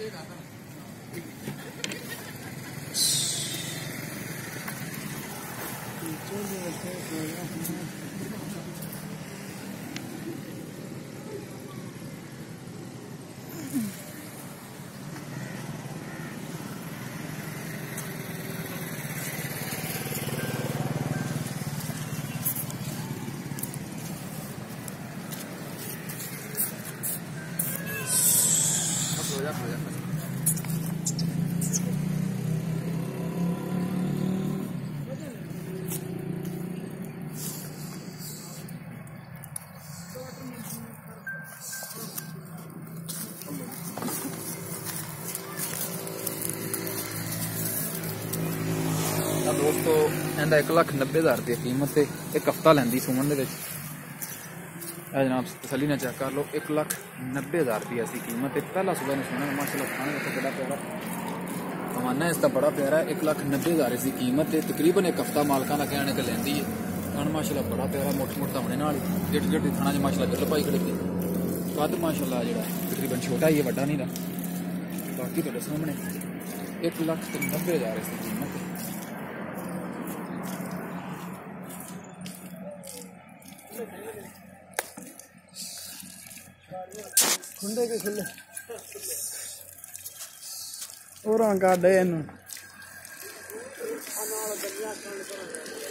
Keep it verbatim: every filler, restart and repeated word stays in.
दोस्तों इहदा एक लख नब्बे हज़ार रुपये कीमत है। एक हफ्ता लैंदी सुमन दे जनाब, तसली ने चेक कर लो। एक लख नब्बे हज़ार रुपये ऐसी कीमत है। पहला सुबह ने सुना माशाल्लाह खाने का बड़ा प्यारा कमाना है, इसका बड़ा प्यारा है। एक लख नब्बे हज़ार इसकी कीमत है। तकरीबन एक हफ्ता मालका का कहने के लैंदी है। खाना माशाल्लाह बड़ा प्यारा मोटा मोटा होने नाल गिट गिट खाना च माशाल्लाह बिल पाई खड़ी कद माशाल्लाह जो तकरीबन छोटा ही है, वड्डा नहीं रहा। बाकी तो सामने एक लख नब्बे हज़ार इसकी कीमत है। खुंडे के खुले और काटे इन